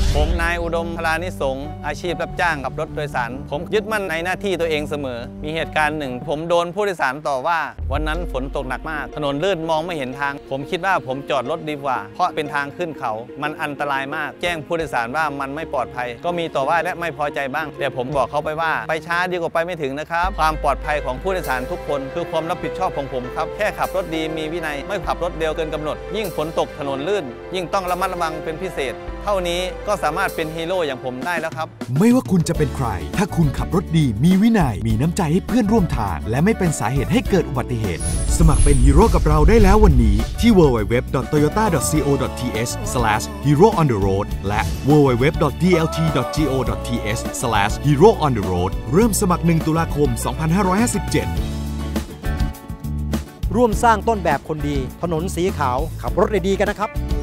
ผมนายอุดมพลานิสงฆ์อาชีพรับจ้างขับรถโดยสารผมยึดมั่นในหน้าที่ตัวเองเสมอมีเหตุการณ์หนึ่งผมโดนผู้โดยสารต่อว่าวันนั้นฝนตกหนักมากถนนลื่นมองไม่เห็นทางผมคิดว่าผมจอดรถดีกว่าเพราะเป็นทางขึ้นเขามันอันตรายมากแจ้งผู้โดยสารว่ามันไม่ปลอดภัยก็มีต่อว่าและไม่พอใจบ้างแต่ผมบอกเขาไปว่าไปช้าดีกว่าไปไม่ถึงนะครับความปลอดภัยของผู้โดยสารทุกคนคือความรับผิดชอบของผมครับแค่ขับรถดีมีวินัยไม่ขับรถเร็วเกินกำหนดยิ่งฝนตกถนนลื่นยิ่งต้องระมัดระวังเป็นพิเศษเท่านี้ก็สามารถเป็นฮีโร่อย่างผมได้แล้วครับไม่ว่าคุณจะเป็นใครถ้าคุณขับรถดีมีวินัยมีน้ำใจให้เพื่อนร่วมทางและไม่เป็นสาเหตุให้เกิดอุบัติเหตุสมัครเป็นฮีโร่กับเราได้แล้ววันนี้ที่ www.toyota.co.th/heroontheroad และ www.dlt.go.th/heroontheroad เริ่มสมัคร1 ตุลาคม 2557 ร่วมสร้างต้นแบบคนดีถนนสีขาวขับรถดีๆกันนะครับ